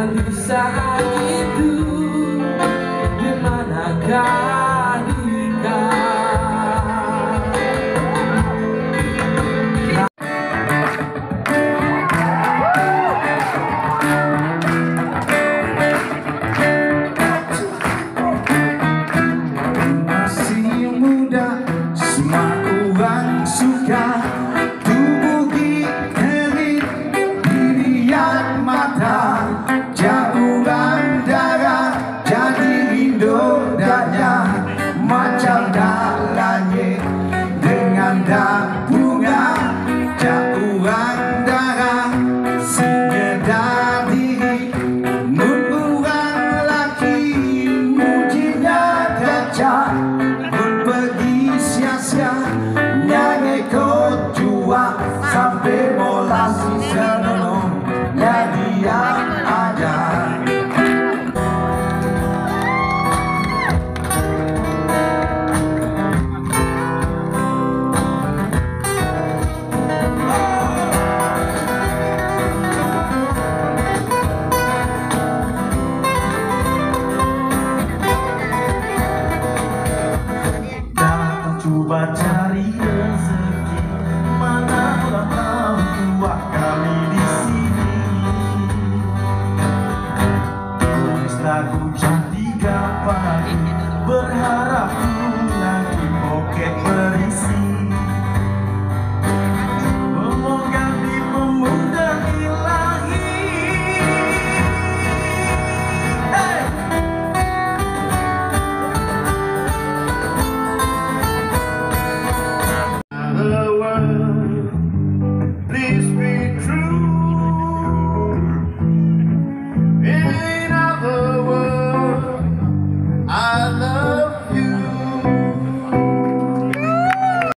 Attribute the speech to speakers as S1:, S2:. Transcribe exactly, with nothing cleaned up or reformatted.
S1: nanti saat itu dimanakah diriku?
S2: Masih muda, semua orang suka tubuhi elit dirian mata, jamuran darah jadi indodanya, macam dalanya dengan dak bunga, jauhan darah segedar diri, nuburan laki mujinya kaca, pun pergi sia-sia nyanyi kau jua sampai molas senonoh dia ada. Coba cari rezeki, mana orang tahu tua kami di sini. Tulis lagu cantik kapan, berharap nanti poket berisi. Memoga di pemuda ilahi. Hey! Please